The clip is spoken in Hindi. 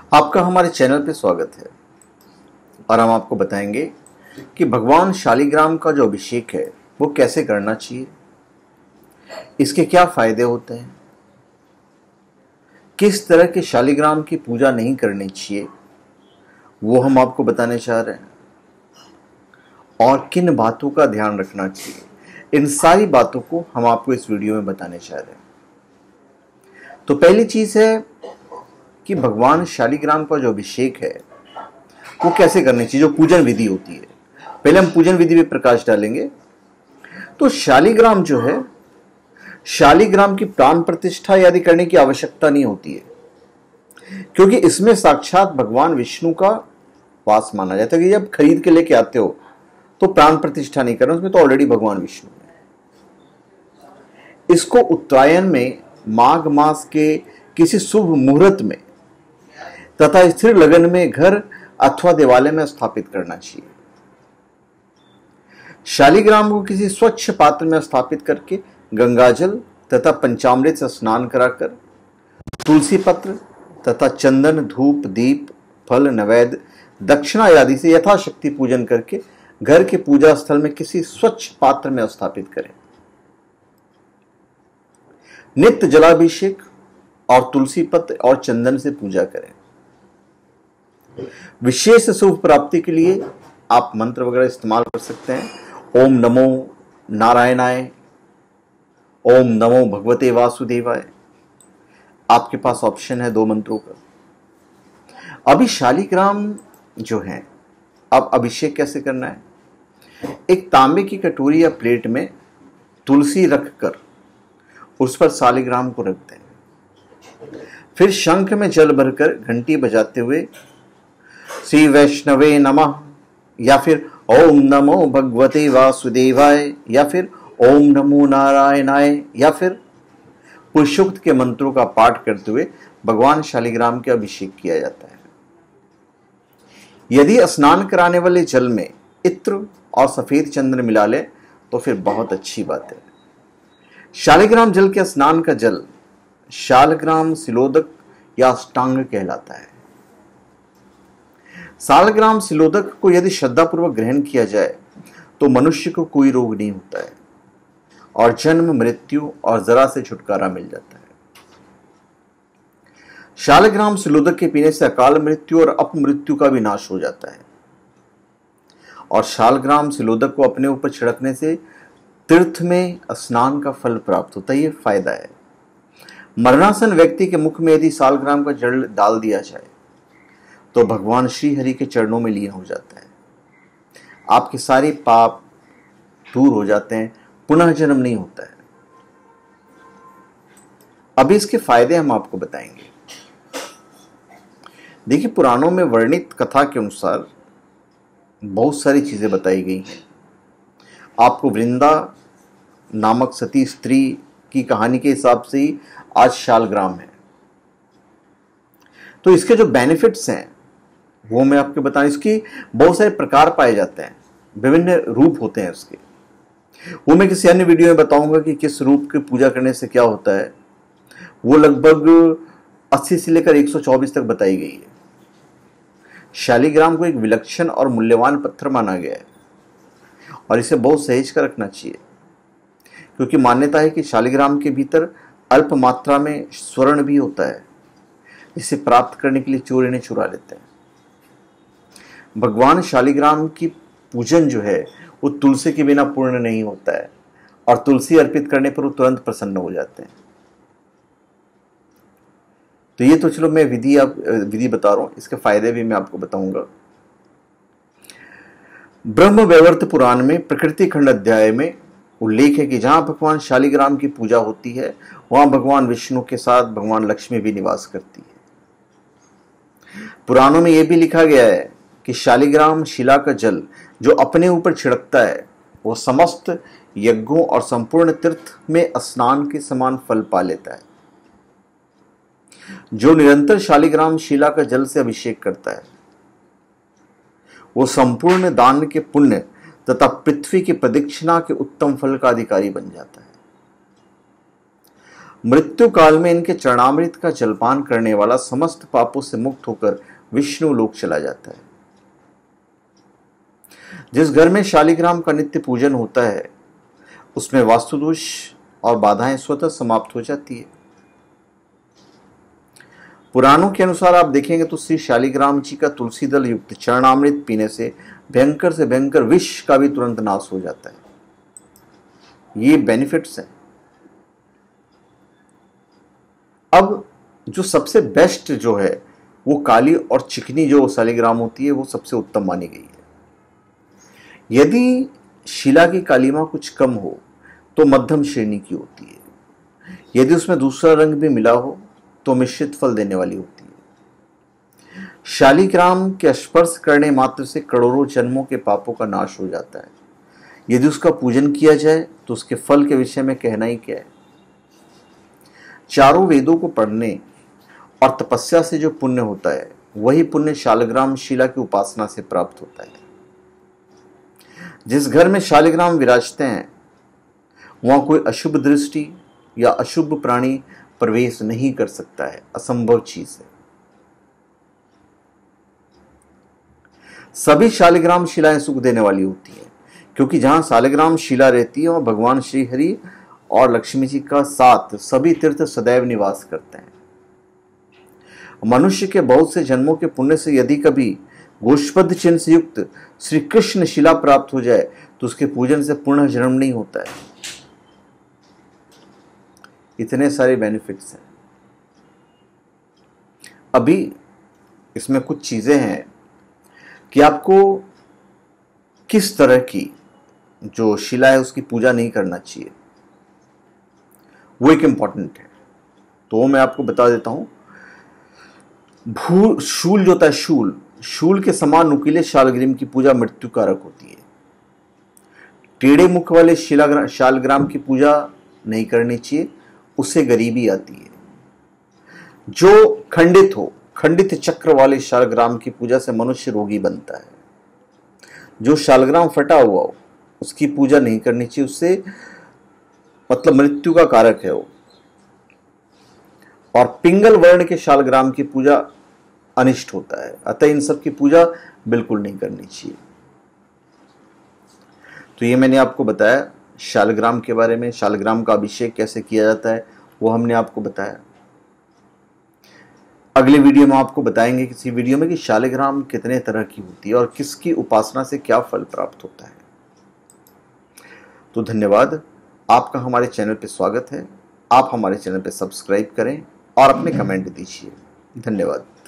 आपका हमारे चैनल पे स्वागत है और हम आपको बताएंगे कि भगवान शालिग्राम का जो अभिषेक है वो कैसे करना चाहिए, इसके क्या फायदे होते हैं, किस तरह के शालिग्राम की पूजा नहीं करनी चाहिए वो हम आपको बताने चाह रहे हैं और किन बातों का ध्यान रखना चाहिए, इन सारी बातों को हम आपको इस वीडियो में बताने चाह रहे हैं। तो पहली चीज है कि भगवान शालिग्राम का जो अभिषेक है वो कैसे करनी चाहिए, जो पूजन विधि होती है। पहले हम पूजन विधि पे प्रकाश डालेंगे। तो शालिग्राम जो है, शालिग्राम की प्राण प्रतिष्ठा आदि करने की आवश्यकता नहीं होती है, क्योंकि इसमें साक्षात भगवान विष्णु का वास माना जाता है कि जब खरीद के लेके आते हो तो प्राण प्रतिष्ठा नहीं करना, उसमें तो ऑलरेडी भगवान विष्णु है। इसको उत्तरायण में माघ मास के किसी शुभ मुहूर्त में तथा स्थिर लगन में घर अथवा देवालय में स्थापित करना चाहिए। शालिग्राम को किसी स्वच्छ पात्र में स्थापित करके गंगाजल तथा पंचामृत से स्नान कराकर तुलसी पत्र तथा चंदन, धूप, दीप, फल, नैवेद्य, दक्षिणा आदि से यथाशक्ति पूजन करके घर के पूजा स्थल में किसी स्वच्छ पात्र में स्थापित करें। नित्य जलाभिषेक और तुलसी पत्र और चंदन से पूजा करें। विशेष शुभ प्राप्ति के लिए आप मंत्र वगैरह इस्तेमाल कर सकते हैं। ओम नमो नारायणाय, ओम नमो भगवते वासुदेवाय। आपके पास ऑप्शन है 2 मंत्रों का। अभी शालिग्राम जो है, अब अभिषेक कैसे करना है। एक तांबे की कटोरी या प्लेट में तुलसी रखकर उस पर शालिग्राम को रख दें। फिर शंख में जल भरकर घंटी बजाते हुए श्री वैष्णवे नमः या फिर ओम नमो भगवते वासुदेवाय या फिर ओम नमो नारायणाय या फिर पुरुषोक्त के मंत्रों का पाठ करते हुए भगवान शालिग्राम के अभिषेक किया जाता है। यदि स्नान कराने वाले जल में इत्र और सफेद चंदन मिला ले तो फिर बहुत अच्छी बात है। शालिग्राम जल के स्नान का जल शालग्राम सिलोदक या अष्टांग कहलाता है। शालग्राम सिलोदक को यदि श्रद्धापूर्वक ग्रहण किया जाए तो मनुष्य को कोई रोग नहीं होता है और जन्म, मृत्यु और जरा से छुटकारा मिल जाता है। शालग्राम सिलोदक के पीने से अकाल मृत्यु और अपमृत्यु का भी नाश हो जाता है और शालग्राम सिलोदक को अपने ऊपर छिड़कने से तीर्थ में स्नान का फल प्राप्त होता है। ये फायदा है। मरणासन व्यक्ति के मुख में यदि शालग्राम का जल डाल दिया जाए तो भगवान श्री हरि के चरणों में लीन हो जाता है। आपके सारे पाप दूर हो जाते हैं, पुनः जन्म नहीं होता है। अभी इसके फायदे हम आपको बताएंगे। देखिए, पुराणों में वर्णित कथा के अनुसार बहुत सारी चीजें बताई गई हैं। आपको वृंदा नामक सती स्त्री की कहानी के हिसाब से ही आज शालग्राम है। तो इसके जो बेनिफिट्स हैं वो मैं आपको बताऊं। इसकी बहुत सारे प्रकार पाए जाते हैं, विभिन्न रूप होते हैं उसके। वो मैं किसी अन्य वीडियो में बताऊंगा कि किस रूप की पूजा करने से क्या होता है। वो लगभग 80 से लेकर 124 तक बताई गई है। शालिग्राम को एक विलक्षण और मूल्यवान पत्थर माना गया है और इसे बहुत सहेज कर रखना चाहिए, क्योंकि मान्यता है कि शालिग्राम के भीतर अल्प मात्रा में स्वर्ण भी होता है। इसे प्राप्त करने के लिए चोर इन्हें चुरा लेते हैं। भगवान शालिग्राम की पूजन जो है वो तुलसी के बिना पूर्ण नहीं होता है और तुलसी अर्पित करने पर वो तुरंत प्रसन्न हो जाते हैं। तो ये तो चलो मैं विधि बता रहा हूं, इसके फायदे भी मैं आपको बताऊंगा। ब्रह्म वैवर्त पुराण में प्रकृति खंड अध्याय में उल्लेख है कि जहां भगवान शालिग्राम की पूजा होती है वहां भगवान विष्णु के साथ भगवान लक्ष्मी भी निवास करती है। पुराणों में यह भी लिखा गया है कि शालिग्राम शिला का जल जो अपने ऊपर छिड़कता है वो समस्त यज्ञों और संपूर्ण तीर्थ में स्नान के समान फल पा लेता है। जो निरंतर शालिग्राम शिला का जल से अभिषेक करता है वो संपूर्ण दान के पुण्य तथा पृथ्वी की प्रदक्षिणा के उत्तम फल का अधिकारी बन जाता है। मृत्यु काल में इनके चरणामृत का जलपान करने वाला समस्त पापों से मुक्त होकर विष्णु लोक चला जाता है। जिस घर में शालिग्राम का नित्य पूजन होता है उसमें वास्तु दोष और बाधाएं स्वतः समाप्त हो जाती है। पुराणों के अनुसार आप देखेंगे तो श्री शालिग्राम जी का तुलसी दल युक्त चरणामृत पीने से भयंकर विष का भी तुरंत नाश हो जाता है। ये बेनिफिट्स हैं। अब जो सबसे बेस्ट जो है वो काली और चिकनी जो शालिग्राम होती है वो सबसे उत्तम मानी गई है। यदि शिला की कालीमा कुछ कम हो तो मध्यम श्रेणी की होती है। यदि उसमें दूसरा रंग भी मिला हो तो मिश्रित फल देने वाली होती है। शालिग्राम के स्पर्श करने मात्र से करोड़ों जन्मों के पापों का नाश हो जाता है। यदि उसका पूजन किया जाए तो उसके फल के विषय में कहना ही क्या है। चारों वेदों को पढ़ने और तपस्या से जो पुण्य होता है वही पुण्य शालिग्राम शिला की उपासना से प्राप्त होता है। जिस घर में शालिग्राम विराजते हैं वहां कोई अशुभ दृष्टि या अशुभ प्राणी प्रवेश नहीं कर सकता है। असंभव चीज है। सभी शालिग्राम शिलाएं सुख देने वाली होती हैं क्योंकि जहां शालिग्राम शिला रहती है वहां भगवान श्री हरि और लक्ष्मी जी का साथ सभी तीर्थ सदैव निवास करते हैं। मनुष्य के बहुत से जन्मों के पुण्य से यदि कभी गोष्पद चिन्ह से युक्त श्री कृष्ण शिला प्राप्त हो जाए तो उसके पूजन से पुनः जन्म नहीं होता है। इतने सारे बेनिफिट्स हैं। अभी इसमें कुछ चीजें हैं कि आपको किस तरह की जो शिला है उसकी पूजा नहीं करना चाहिए, वो एक इंपॉर्टेंट है। तो मैं आपको बता देता हूं। शूल जो होता है, शूल के समान नुकीले शालग्राम की पूजा मृत्यु कारक होती है। टेढ़े मुख वाले शालग्राम की पूजा नहीं करनी चाहिए, उससे गरीबी आती है। जो खंडित चक्र वाले शालग्राम की पूजा से मनुष्य रोगी बनता है। जो शालग्राम फटा हुआ हो उसकी पूजा नहीं करनी चाहिए, उससे मतलब मृत्यु का कारक है वो। और पिंगल वर्ण के शालग्राम की पूजा अनिष्ट होता है, अतः इन सब की पूजा बिल्कुल नहीं करनी चाहिए। तो ये मैंने आपको बताया शालग्राम के बारे में। शालग्राम का अभिषेक कैसे किया जाता है वो हमने आपको बताया। अगले वीडियो में आपको बताएंगे किसी वीडियो में कि शालिग्राम कितने तरह की होती है और किसकी उपासना से क्या फल प्राप्त होता है। तो धन्यवाद, आपका हमारे चैनल पे स्वागत है। आप हमारे चैनल पे सब्सक्राइब करें और अपने कमेंट दीजिए। धन्यवाद।